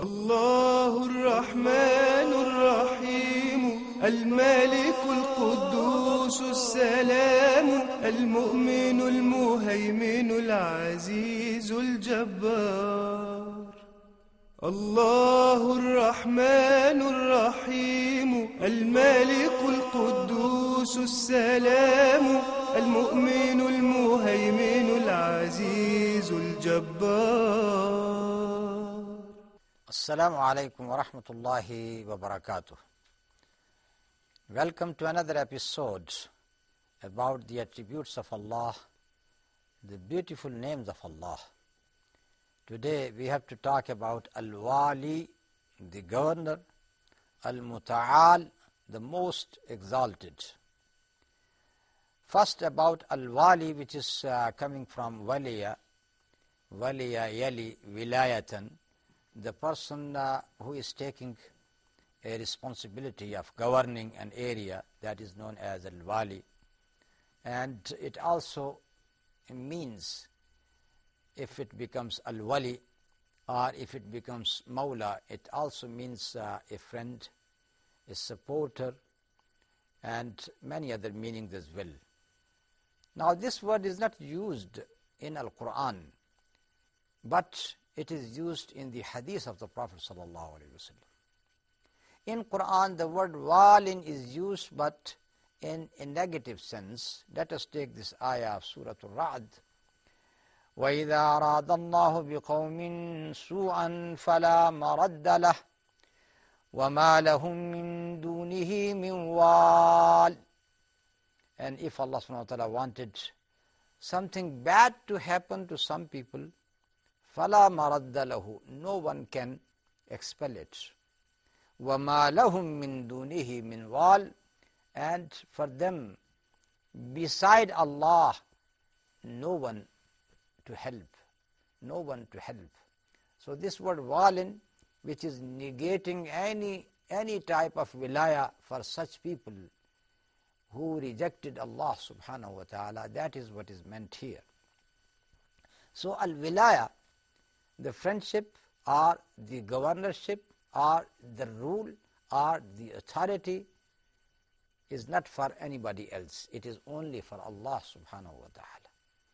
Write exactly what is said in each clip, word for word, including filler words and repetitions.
الله الرحمن الرحيم الملك القدوس السلام المؤمن المهيمن العزيز الجبار. الله الرحمن الرحيم الملك القدوس السلام المؤمن المهيمن العزيز الجبار. Assalamu alaikum wa rahmatullahi wa barakatuh. Welcome to another episode about the attributes of Allah, the beautiful names of Allah. Today we have to talk about Al-Walee, the governor, Al-Muta, the most exalted. First about Al-Walee, which is uh, coming from Waliya, Waliya Yali Wilayatan, the person uh, who is taking a responsibility of governing an area, that is known as Al-Wali. And it also means, if it becomes Al-Wali or if it becomes Mawla, it also means uh, a friend, a supporter, and many other meanings as well. Now this word is not used in Al-Qur'an, but it is used in the Hadith of the Prophet sallallahu alaihi wasallam. In Qur'an, the word walin is used, but in a negative sense. Let us take this ayah of Surah Al-Ra'd. وَإِذَا أَرَادَ اللَّهُ بِقَوْمٍ سُوءًا فَلَا مَرَدَّ لَهُ وَمَا لَهُم مِّن دُونِهِ مِن وَالٍ. And if Allah subhanahu wa ta'ala wanted something bad to happen to some people, فَلَا مَرَدَّ لَهُ, no one can expel it. وَمَا لَهُم مِّن دُونِهِ مِنْ وَالٍ, and for them, beside Allah, no one to help, no one to help. So this word walin, which is negating any, any type of wilaya for such people who rejected Allah subhanahu wa ta'ala, that is what is meant here. So al-wilaya, the friendship or the governorship or the rule or the authority, is not for anybody else. It is only for Allah subhanahu wa ta'ala.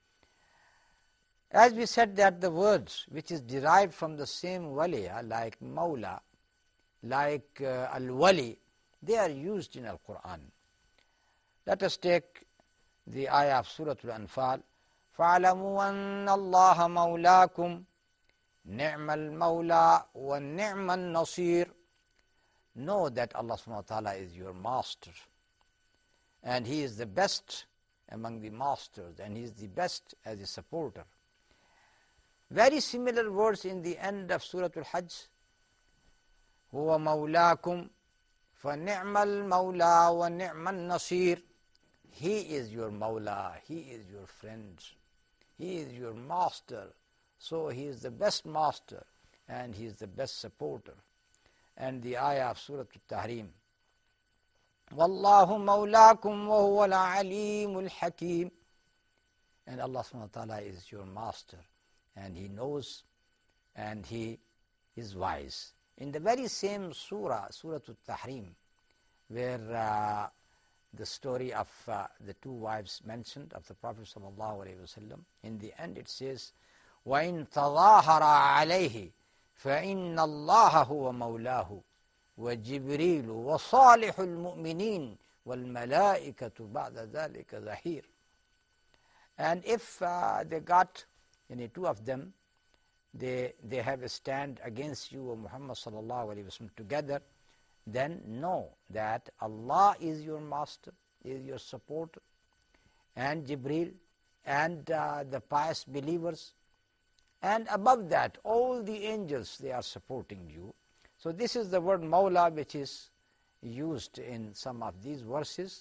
As we said that the words which is derived from the same waliya, like Mawla, like uh, Al-Wali, they are used in Al-Qur'an. Let us take the ayah of Surah Al-Anfal. فَعْلَمُوا أَنَّ اللَّهَ مَوْلَاكُمْ نِعْمَ الْمَوْلَى وَنِعْمَ النَّصِيرُ. Know that Allah subhanahu wa ta'ala is your master, and He is the best among the masters, and He is the best as a supporter. Very similar words in the end of Surah Al-Hajj. هُوَ مَوْلَاكُمْ فَنِعْمَ الْمَوْلَى وَنِعْمَ النَّصِيرُ. He is your Mawla, He is your friend, He is your master. So He is the best master and He is the best supporter. And the ayah of Surah Al-Tahrim. وَاللَّهُ مَوْلَاكُمْ وَهُوَ الْعَلِيمُ الْحَكِيمُ. And Allah subhanahu wa ta'ala is your master, and He knows, and He is wise. In the very same surah, Surah Al-Tahrim, where uh, the story of uh, the two wives mentioned of the Prophet sallallahu alaihi wasallam, in the end it says, وَإِن تَظَاهَرَ عَلَيْهِ فَإِنَّ اللَّهَ هُوَ مَوْلَاهُ وَجِبْرِيلُ وَصَالِحُ الْمُؤْمِنِينَ وَالْمَلَائِكَةُ بَعْدَ ذَلِكَ ظَهِيرٌ. And if uh, they got, you know, two of them, they they have a stand against you, O Muhammad sallallahu alaihi wasallam, together, then know that Allah is your master, is your supporter, and Jibreel, and uh, the pious believers, and above that, all the angels, they are supporting you. So this is the word Mawla, which is used in some of these verses.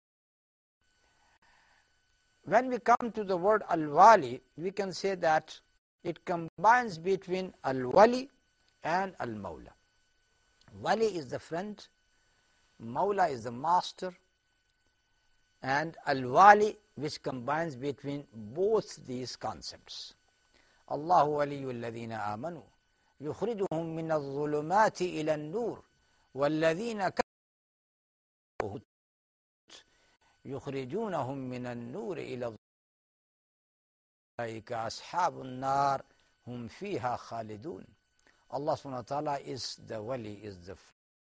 When we come to the word Al-Wali, we can say that it combines between Al-Wali and Al-Mawla. Wali is the friend, Mawla is the master, and Al-Wali, which combines between both these concepts. Allahu waliyul ladhina amanu يخرجهم من الظلمات إلى النور والذين كفروا يخرجونهم من النور إلى الظلمات أولئك أصحاب النار هم فيها خالدون. Allah subhanahu wa ta'ala is the wali, is the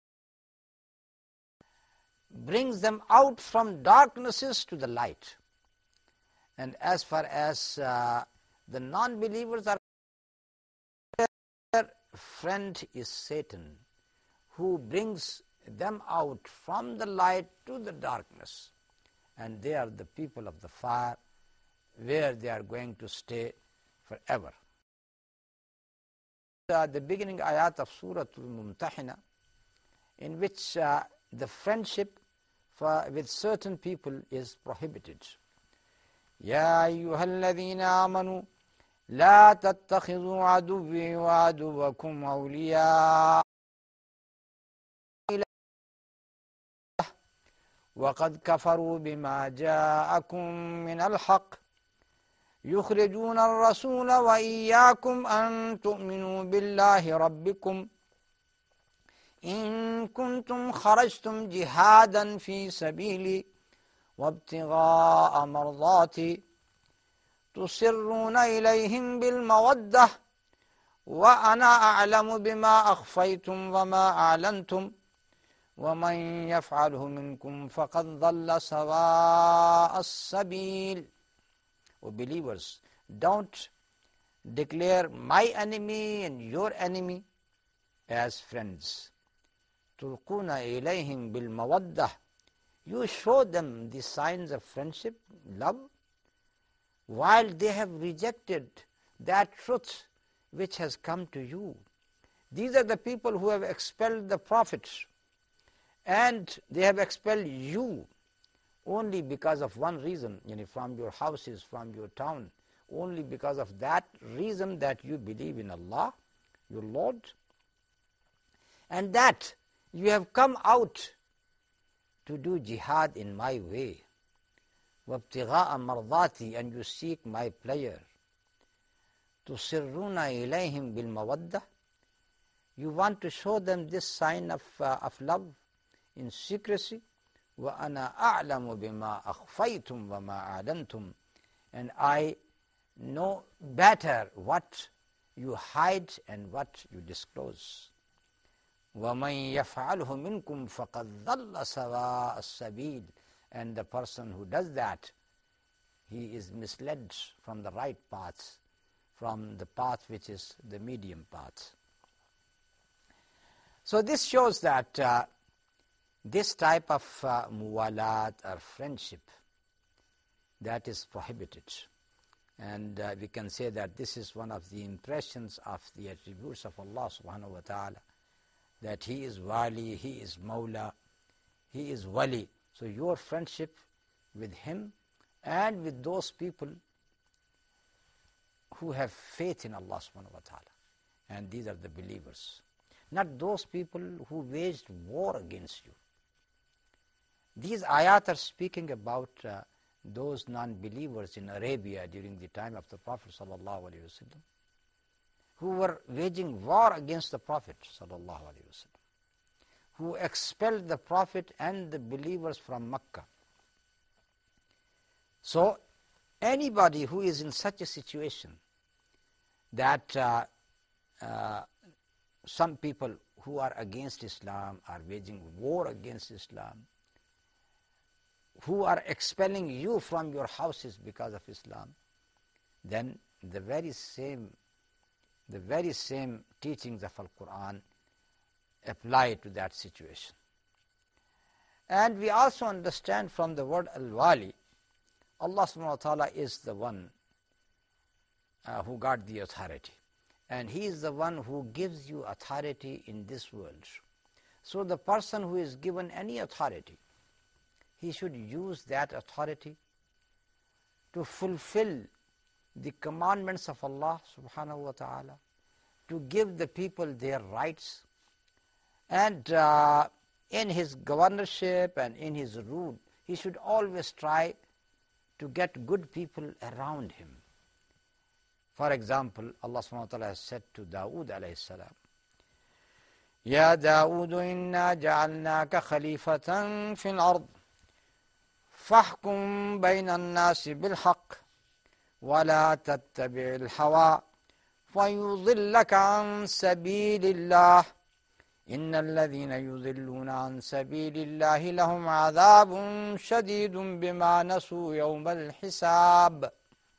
brings them out from darknesses to the light. And as far as uh, the non-believers are, their friend is Satan, who brings them out from the light to the darkness. And they are the people of the fire, where they are going to stay forever. Uh, the beginning ayat of Surah Al-Mumtahina, in which uh, the friendship for, with certain people is prohibited. يا أيها الذين آمنوا لا تتخذوا عدوي وعدوكم أولياء وقد كفروا بما جاءكم من الحق يخرجون الرسول وإياكم أن تؤمنوا بالله ربكم إن كنتم خرجتم جهادا في سبيلي وابتغاء مرضاتي تسرون إليهم بالمودة وأنا أعلم بما أخفيتم وما أعلنتم ومن يفعله منكم فقد ضل سواء السبيل. O believers, don't declare my enemy and your enemy as friends. Tulquna ilayhim bil mawaddah. You show them the signs of friendship, love, while they have rejected that truth which has come to you. These are the people who have expelled the prophets, and they have expelled you only because of one reason, you know, from your houses, from your town, only because of that reason that you believe in Allah, your Lord, and that you have come out to do jihad in my way. وَابْتِغَاءَ مَرْضَاتِي, and you seek my pleasure. تُسِرُّونَ إِلَيْهِمْ بِالْمَوَدَّةِ, you want to show them this sign of, uh, of love in secrecy. وَأَنَا أَعْلَمُ بِمَا أَخْفَيْتُمْ وَمَا أَعْلَنْتُمْ, and I know better what you hide and what you disclose. وَمَنْ يَفْعَلْهُ مِنْكُمْ فَقَدْ ضَلَّ سَوَاءَ السَّبِيلِ, and the person who does that, he is misled from the right path, from the path which is the medium path. So this shows that uh, this type of uh, muwalat or friendship, that is prohibited. And uh, we can say that this is one of the impressions of the attributes of Allah subhanahu wa ta'ala, that He is wali, He is mawla, He is wali. So your friendship with Him and with those people who have faith in Allah subhanahu wa ta'ala, and these are the believers, not those people who waged war against you. These ayat are speaking about uh, those non-believers in Arabia during the time of the Prophet sallallahu alaihi wasallam, who were waging war against the Prophet sallallahu alaihi wasallam, who expelled the Prophet and the believers from Mecca. So anybody who is in such a situation that uh, uh, some people who are against Islam are waging war against Islam, who are expelling you from your houses because of Islam, then the very same the very same teachings of Al-Qur'an apply to that situation. And we also understand from the word Al-Wali, Allah subhanahu wa ta'ala is the one uh, who got the authority, and He is the one who gives you authority in this world. So the person who is given any authority, he should use that authority to fulfill the commandments of Allah subhanahu wa ta'ala, to give the people their rights, and uh, in his governorship and in his rule, he should always try to get good people around him. For example, Allah subhanahu wa ta'ala has said to Dawood alayhi salam, Ya Dawood inna ja'alnaka khalifatan fil ard fahkum bayna an-nasi bil haqq wa la tattabi' al-hawa fayudillaka an sabilillah إن الذين يضلون عن سبيل الله لهم عذاب شديد بما نسوا يوم الحساب.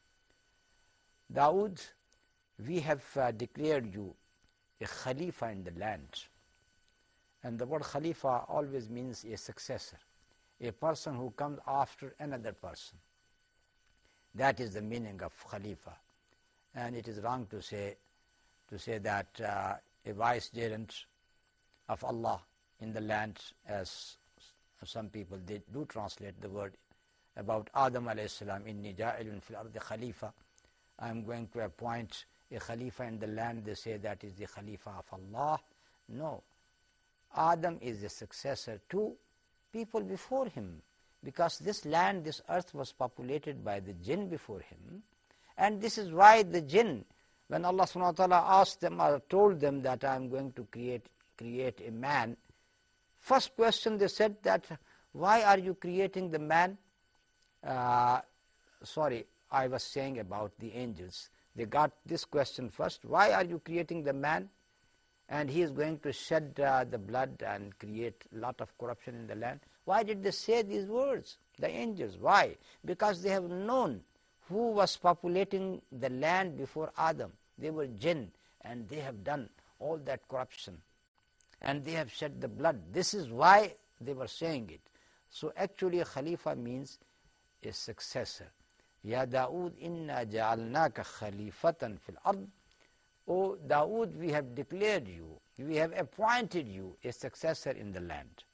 Dawood, we have uh, declared you a Khalifa in the land. And the word Khalifa always means a successor, a person who comes after another person. That is the meaning of Khalifa. And it is wrong to say, to say that uh, a vicegerent of Allah in the land, as some people they do translate the word about Adam alayhi salam, inni ja'ilun fil ardi khalifa, I am going to appoint a Khalifa in the land. They say that is the Khalifa of Allah. No, Adam is a successor to people before him, because this land, this earth was populated by the jinn before him, and this is why the jinn, when Allah subhanahu wa ta'ala asked them or told them that I am going to create create a man, first question they said that, why are you creating the man? Uh, sorry, I was saying about the angels. They got this question first, why are you creating the man? And he is going to shed uh, the blood and create a lot of corruption in the land. Why did they say these words, the angels? Why? Because they have known who was populating the land before Adam. They were jinn, and they have done all that corruption, and they have shed the blood. This is why they were saying it. So actually a Khalifa means a successor. Ya Dawood inna ja'alnaka khalifatan fil ard. O Dawood, we have declared you, we have appointed you a successor in the land.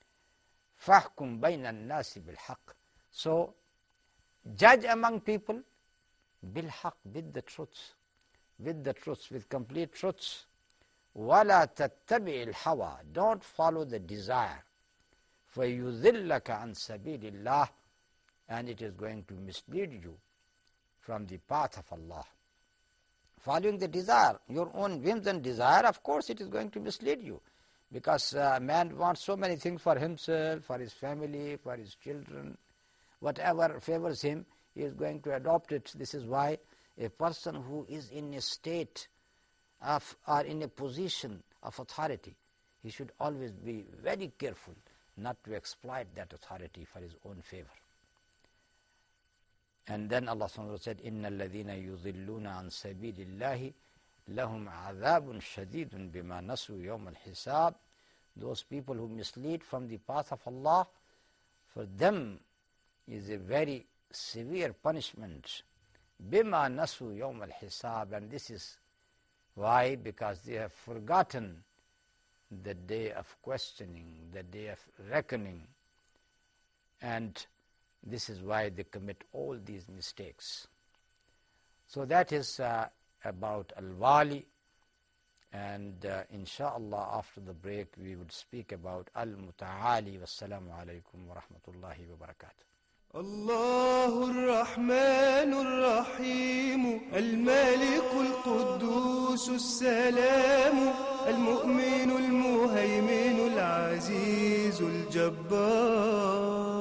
Fahkum bayna an-nasi bil haqq. So judge among people bil haqq, with the truths, with the truths, with complete truths. وَلَا تَتَّبِعِ الْحَوَى. Don't follow the desire. فَيُذِلَّكَ عَنْ سَبِيلِ اللَّهِ. And it is going to mislead you from the path of Allah. Following the desire, your own whims and desire, of course it is going to mislead you. Because uh, man wants so many things for himself, for his family, for his children. Whatever favors him, he is going to adopt it. This is why a person who is in a state of, or in a position of authority, he should always be very careful not to exploit that authority for his own favor. And then Allah subhanahu wa ta'ala said, إِنَّ الَّذِينَ يُضِلُّونَ عَنْ سَبِيلِ اللَّهِ لَهُمْ عَذَابٌ شَدِيدٌ بِمَا نَسُوا يَوْمَ الْحِسَابِ. Those people who mislead from the path of Allah, for them is a very severe punishment. بِمَا نَسُوا يَوْمَ الْحِسَابِ. And this is why? Because they have forgotten the day of questioning, the day of reckoning, and this is why they commit all these mistakes. So that is uh, about Al-Wali, and uh, inshaAllah after the break we would speak about Al-Muta'ali. Wassalamu alaikum wa rahmatullahi wa barakatuh. الله الرحمن الرحيم الملك القدوس السلام المؤمن المهيمن العزيز الجبار.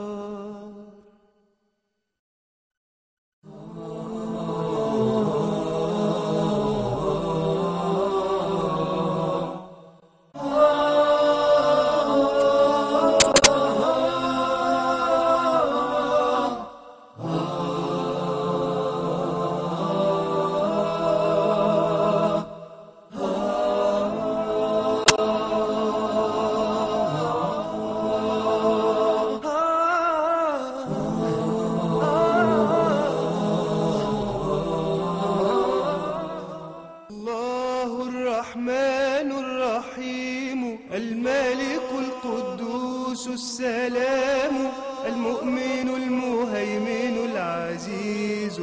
الملك القدوس السلام المؤمن المهيمن العزيز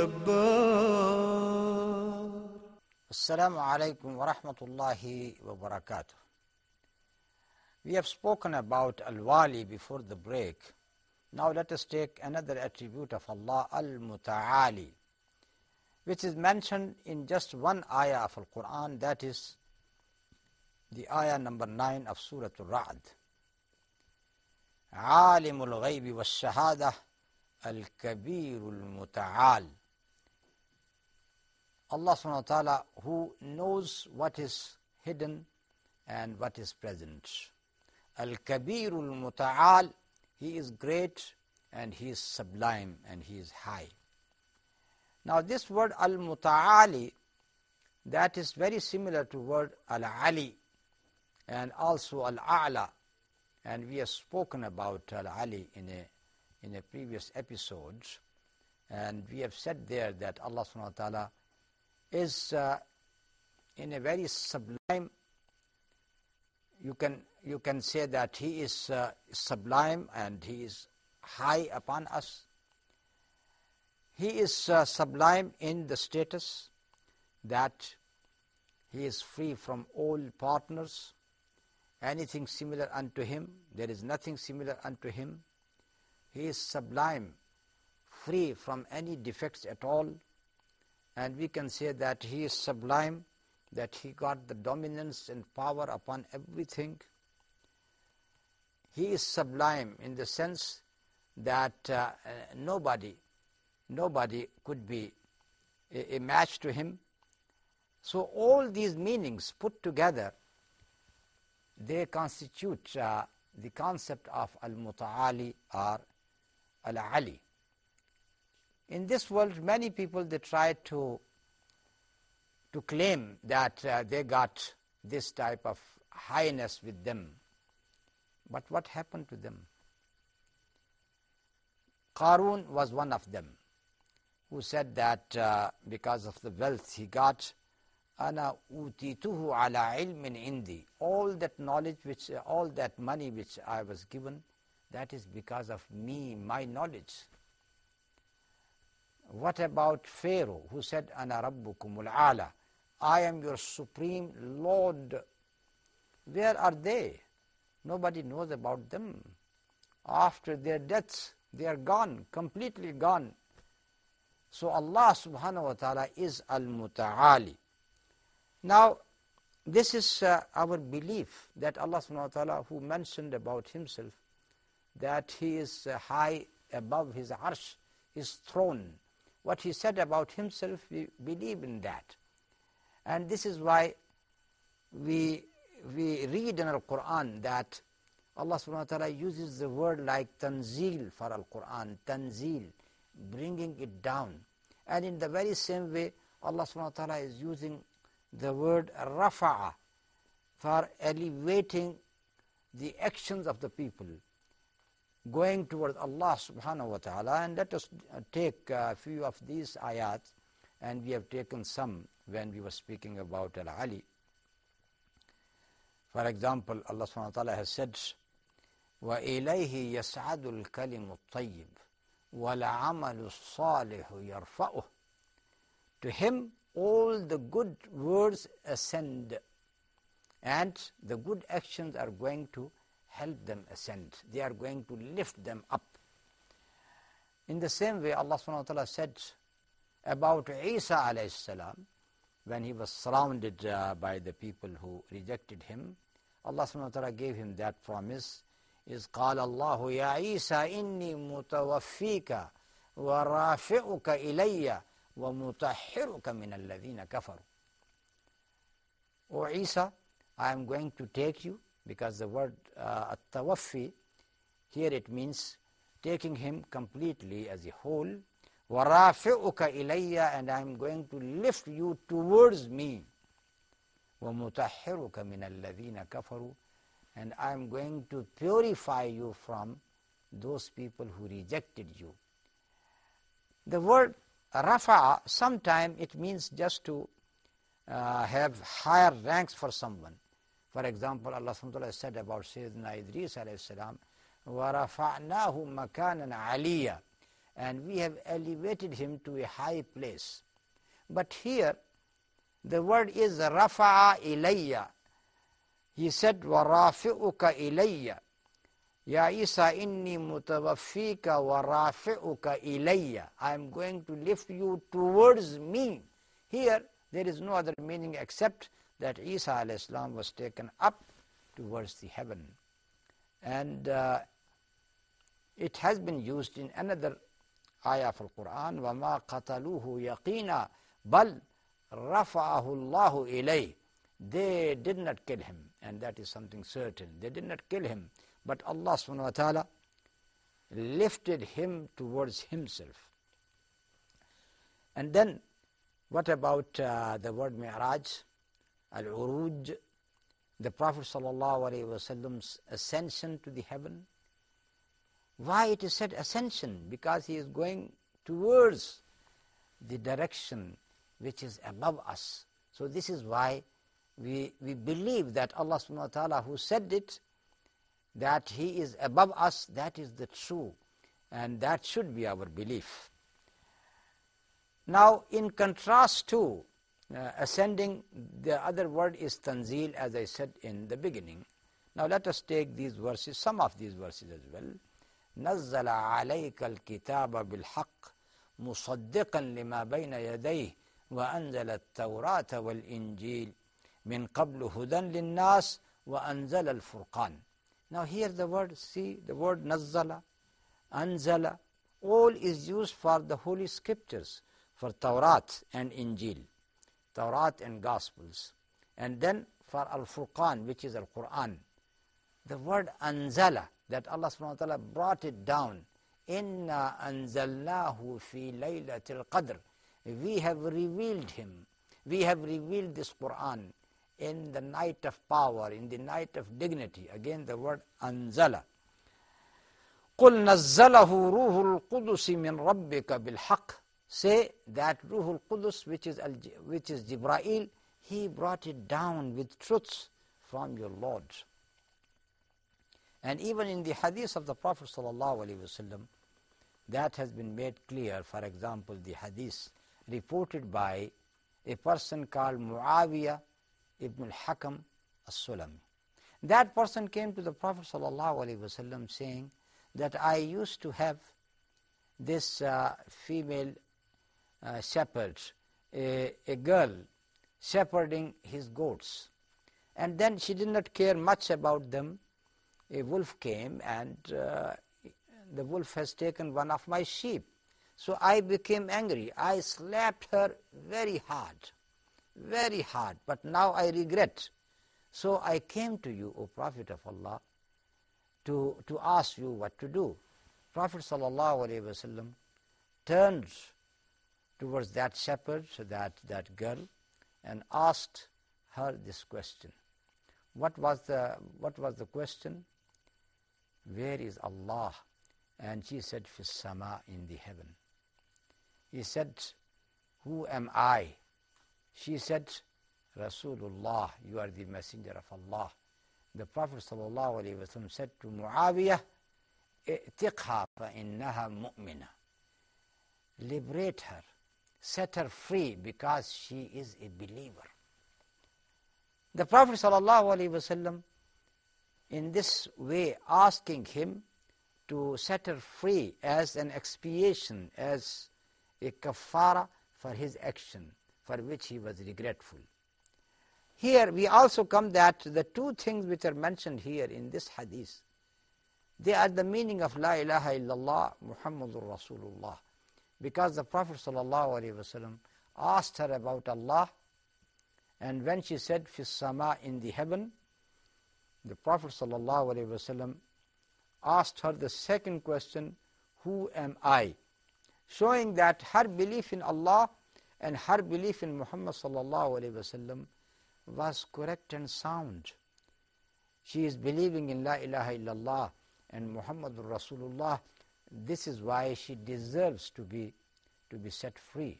الجبار. Assalamu alaikum wa rahmatullahi wa barakatuh. We have spoken about Al-Wali before the break. Now let us take another attribute of Allah, Al-Muta'ali, which is mentioned in just one ayah of Al-Qur'an, that is the ayah number nine of Surah Al-Ra'd. عالم الغيب والشهادة الكبير المتعال. Allah subhanahu wa ta'ala, who knows what is hidden and what is present. Al-Kabir al-Muta'al, he is great and he is sublime and he is high. Now this word al-Muta'ali, that is very similar to word al-Ali and also al-A'la, and we have spoken about al-Ali in a in a previous episode, and we have said there that Allah subhanahu wa ta'ala is uh, in a very sublime, you can you can say that he is uh, sublime and he is high upon us. He is uh, sublime in the status that he is free from all partners, anything similar unto him, there is nothing similar unto him. He is sublime, free from any defects at all, and we can say that he is sublime, that he got the dominance and power upon everything. He is sublime in the sense that uh, nobody, nobody could be a, a match to him. So all these meanings put together, they constitute uh, the concept of al-Muta'ali or al-Ali. In this world, many people, they try to to claim that uh, they got this type of highness with them. But what happened to them? Qarun was one of them who said that uh, because of the wealth he got, ana utituhu ala ilmin indi, all that knowledge, which uh, all that money which I was given, that is because of me, my knowledge. What about Pharaoh, who said, ana rabbukumul ala, I am your supreme Lord? Where are they? Nobody knows about them. After their deaths, they are gone, completely gone. So Allah subhanahu wa ta'ala is al-Muta'ali. Now, this is uh, our belief that Allah subhanahu wa ta'ala, who mentioned about himself that he is uh, high above his arsh, his throne. What he said about himself, we believe in that. And this is why we we read in Al-Qur'an that Allah subhanahu wa ta'ala uses the word like tanzil for Al-Qur'an, tanzil, bringing it down. And in the very same way, Allah subhanahu wa ta'ala is using the word rafa'a for elevating the actions of the people, going towards Allah subhanahu wa ta'ala. And let us take a few of these ayat, and we have taken some when we were speaking about Al-Ali. For example, Allah subhanahu wa ta'ala has said, وَإِلَيْهِ يَسْعَدُ الْكَلِمُ الطَّيِّبُ وَالْعَمَلُ الصَّالِحُ يَرْفَعُهُ. To him all the good words ascend, and the good actions are going to help them ascend. They are going to lift them up. In the same way, Allah subhanahu wa ta'ala said about Isa alayhi salam, when he was surrounded uh, by the people who rejected him, Allah subhanahu wa ta'ala gave him that promise, is قال الله يا عيسى إني متوفيك ورافعك إلي ومطهرك من الذين كفروا. O Isa, I am going to take you, because the word uh, at-tawaffi, here it means taking him completely as a whole. وَرَافِعُكَ إِلَيَّ, and I am going to lift you towards me. وَمُطَهِّرُكَ مِنَ الَّذِينَ كَفَرُوا, and I am going to purify you from those people who rejected you. The word rafa'a, sometimes it means just to uh, have higher ranks for someone. For example, Allah subhanahu wa ta'ala said about Sayyidina Idris alayhi salam, وَرَفَعْنَاهُ مَكَانًا عَلِيًّا, and we have elevated him to a high place. But here, the word is rafa'a ilayya. He said, وَرَافِعُكَ إِلَيَّ, Ya Isa inni mutawaffika wa rafi'uka ilayya. I am going to lift you towards me. Here, there is no other meaning except that Isa alayhi salam was taken up towards the heaven. And uh, it has been used in another ayah of Al-Qur'an, وَمَا قَتَلُوهُ يَقِينًا بَلْ رَفَعَهُ اللَّهُ إِلَيْهِ. They did not kill him, and that is something certain. They did not kill him, but Allah subhanahu wa ta'ala lifted him towards himself. And then, what about uh, the word Mi'raj, Al-Uruj, the Prophet sallallahu alaihi wasallam's ascension to the heaven? Why it is said ascension? Because he is going towards the direction which is above us. So this is why we, we believe that Allah subhanahu wa ta'ala who said it, that he is above us, that is the true, and that should be our belief. Now, in contrast to uh, ascending, the other word is tanzil, as I said in the beginning. Now let us take these verses, some of these verses as well. نزل عليك الكتاب بالحق مصدقا لما بين يديه وأنزل التوراة والإنجيل من قبل هدى للناس وأنزل الفرقان. Now here the word, see the word نزل, أنزل, all is used for the Holy Scriptures, for Tawrat and Injil, Tawrat and Gospels, and then for Al-Furqan, which is Al-Qur'an. The word anzala, that Allah subhanahu wa ta'ala brought it down, inna anzalnahu fi laylatil qadr. We have revealed him, we have revealed this Qur'an in the night of power, in the night of dignity. Again the word anzala. قُلْ نَزَّلَهُ رُوحُ الْقُدُسِ مِنْ رَبِّكَ بِالْحَقِّ. Say that Ruhul Qudus, which is, which is Jibra'il, he brought it down with truths from your Lord. And even in the hadith of the Prophet sallallahu alaihi wasallam, that has been made clear. For example, the hadith reported by a person called Muawiyah ibn al-Hakam as-Sulami. That person came to the Prophet sallallahu alaihi wasallam saying that I used to have this uh, female uh, shepherd, a, a girl shepherding his goats. And then she did not care much about them. A wolf came and uh, the wolf has taken one of my sheep. So I became angry. I slapped her very hard, very hard. But now I regret. So I came to you, O Prophet of Allah, to, to ask you what to do. Prophet sallallahu alaihi wasallam turned towards that shepherd, that, that girl, and asked her this question. What was the, what was the question? Where is Allah? And she said, Fis sama, in the heaven. He said, who am I? She said, Rasulullah, you are the messenger of Allah. The Prophet sallallahu alaihi wasallam said to Muawiyah, I'tiqha fa innaha mu'mina. Liberate her, set her free, because she is a believer. The Prophet sallallahu alaihi wasallam, in this way, asking him to set her free as an expiation, as a kafara for his action, for which he was regretful. Here we also come that the two things which are mentioned here in this hadith, they are the meaning of La ilaha illallah Muhammadur Rasulullah. Because the Prophet sallallahu alaihi wasallam asked her about Allah, and when she said Fis sama, in the heaven, the Prophet sallallahu alaihi wasallam asked her the second question, who am I? Showing that her belief in Allah and her belief in Muhammad sallallahu alaihi wasallam was correct and sound. She is believing in La ilaha illallah and Muhammadur Rasulullah. This is why she deserves to be to be set free.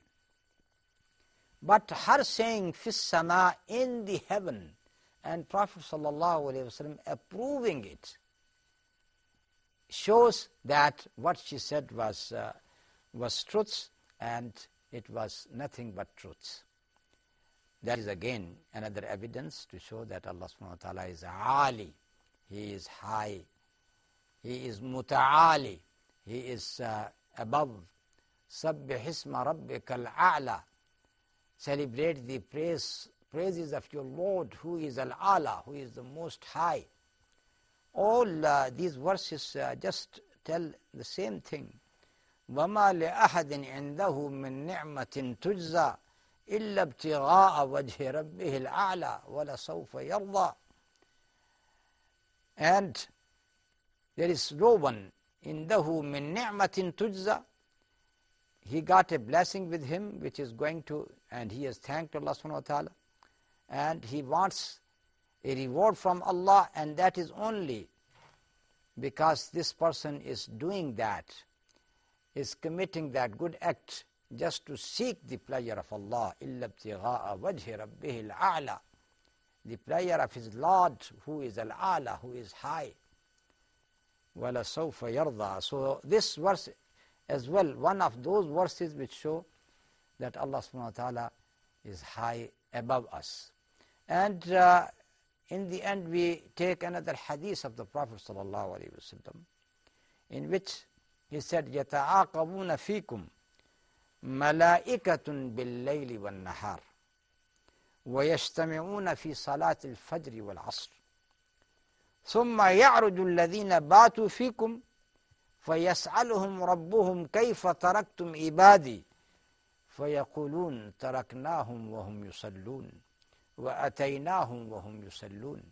But her saying Fis sama, in the heaven, and Prophet sallallahu alaihi wasallam approving it, shows that what she said was uh, was truths, and it was nothing but truths. That is again another evidence to show that Allah subhanahu wa ta'ala is Ali. He is high. He is muta'ali. He is uh, above. Sabbih isma rabbika al-a'la. Celebrate the praise, praises of your Lord, who is al-ala, who is the most high. All uh, these verses uh, just tell the same thing. وَمَا لِأَحَدٍ عِنْدَهُ مِنْ نِعْمَةٍ تُجْزَى إِلَّا ابْتِغَاءَ وَجْهِ رَبِّهِ الْأَعْلَى وَلَسَوْفَ يَرْضَى. And there is no one عِنْدَهُ مِنْ نِعْمَةٍ تُجْزَى. He got a blessing with him which is going to, and he has thanked Allah subhanahu wa ta'ala, and he wants a reward from Allah, and that is only because this person is doing that, is committing that good act just to seek the pleasure of Allah. إِلَّا ابْتِغَاءَ وَجْهِ رَبِّهِ الْأَعْلَى. The pleasure of his Lord, who is al-A'la, who is high. وَلَسَوْفَ يَرْضَى. So this verse as well, one of those verses which show that Allah subhanahu wa ta'ala is high above us. And uh, in the end we take another hadith of the Prophet sallallahu alaihi wasallam, in which he said, يَتَعَاقَبُونَ فِيكُمْ مَلَائِكَةٌ بِاللَّيْلِ وَالنَّهَارِ وَيَجْتَمِعُونَ فِي صَلَاةِ الْفَجْرِ وَالْعَصْرِ ثُمَّ يَعْرُجُ الَّذِينَ بَاتُوا فِيكُمْ فَيَسْأَلُهُمْ رَبُّهُمْ كَيْفَ تَرَكْتُمْ عِبَادِي فَيَقُولُونَ تَرَكْنَاهُمْ وَهُمْ يُصَلُّونَ وَأَتَيْنَاهُمْ وَهُمْ يُصَلُّونَ.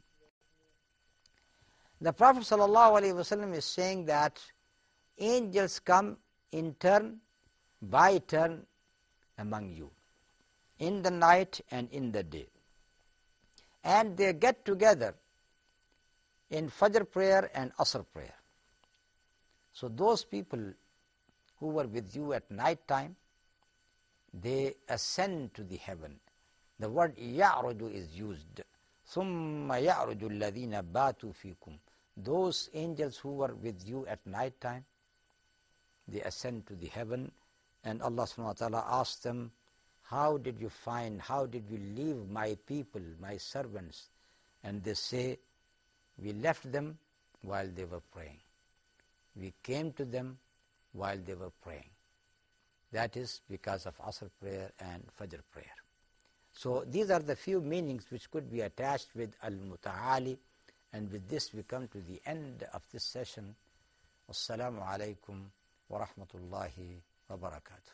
The Prophet ﷺ is saying that angels come in turn, by turn among you, in the night and in the day. And they get together in Fajr prayer and Asr prayer. So those people who were with you at night time, they ascend to the heaven. The word يَعْرُجُ is used. ثُمَّ يَعْرُجُ الَّذِينَ بَاتُوا فِيكُمْ. Those angels who were with you at night time, they ascend to the heaven, and Allah subhanahu wa ta'ala asks them, how did you find, how did you leave my people, my servants? And they say, we left them while they were praying. We came to them while they were praying. That is because of Asr prayer and Fajr prayer. So these are the few meanings which could be attached with Al-Muta'ali, and with this we come to the end of this session. Assalamu alaikum wa rahmatullahi wa barakatuh.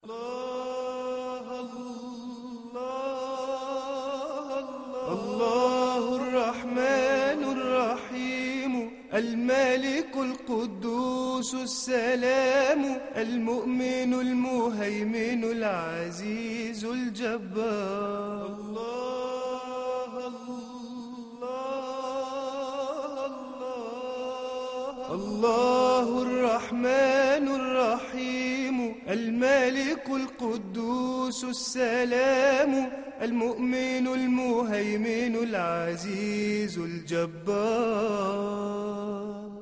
الله الرحمن الرحيم الملك القدوس السلام المؤمن المهيمن العزيز الجبار. الله الله الله الله الرحمن الرحيم الملك القدوس السلام المؤمن المهيمن العزيز الجبار.